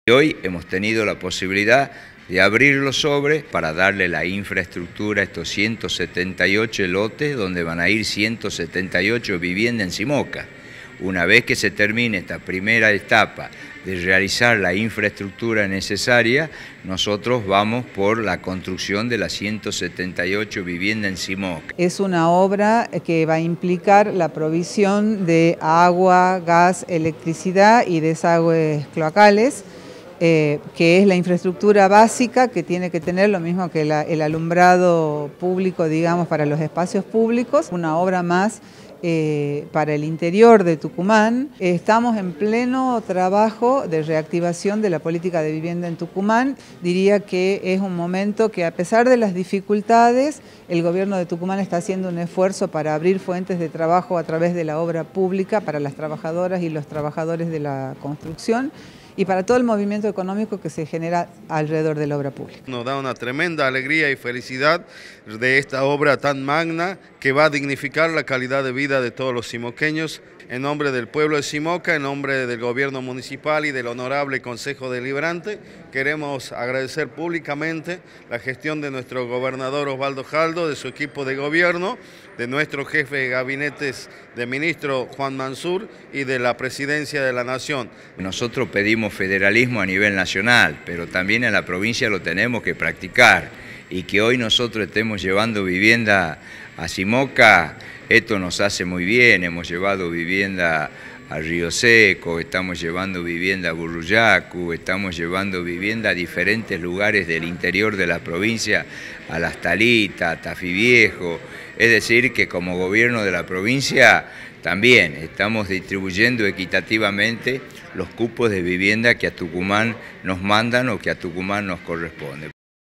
Hoy hemos tenido la posibilidad de abrir los sobres para darle la infraestructura a estos 178 lotes donde van a ir 178 viviendas en Simoca. Una vez que se termine esta primera etapa de realizar la infraestructura necesaria, nosotros vamos por la construcción de las 178 viviendas en Simoca. Es una obra que va a implicar la provisión de agua, gas, electricidad y desagües cloacales, que es la infraestructura básica que tiene que tener lo mismo que el alumbrado público, digamos, para los espacios públicos. Una obra más para el interior de Tucumán. Estamos en pleno trabajo de reactivación de la política de vivienda en Tucumán. Diría que es un momento que, a pesar de las dificultades, el gobierno de Tucumán está haciendo un esfuerzo para abrir fuentes de trabajo a través de la obra pública para las trabajadoras y los trabajadores de la construcción y para todo el movimiento económico que se genera alrededor de la obra pública. Nos da una tremenda alegría y felicidad de esta obra tan magna que va a dignificar la calidad de vida de todos los simoqueños. En nombre del pueblo de Simoca, en nombre del gobierno municipal y del honorable Consejo Deliberante, queremos agradecer públicamente la gestión de nuestro gobernador Osvaldo Jaldo, de su equipo de gobierno, de nuestro jefe de gabinetes de ministro Juan Mansur y de la Presidencia de la Nación. Nosotros pedimos federalismo a nivel nacional, pero también en la provincia lo tenemos que practicar, y que hoy nosotros estemos llevando vivienda a Simoca, esto nos hace muy bien. Hemos llevado vivienda a Río Seco, estamos llevando vivienda a Burruyacu, estamos llevando vivienda a diferentes lugares del interior de la provincia, a Las Talitas, a Tafí Viejo. Es decir, que como gobierno de la provincia también estamos distribuyendo equitativamente los cupos de vivienda que a Tucumán nos mandan o que a Tucumán nos corresponde.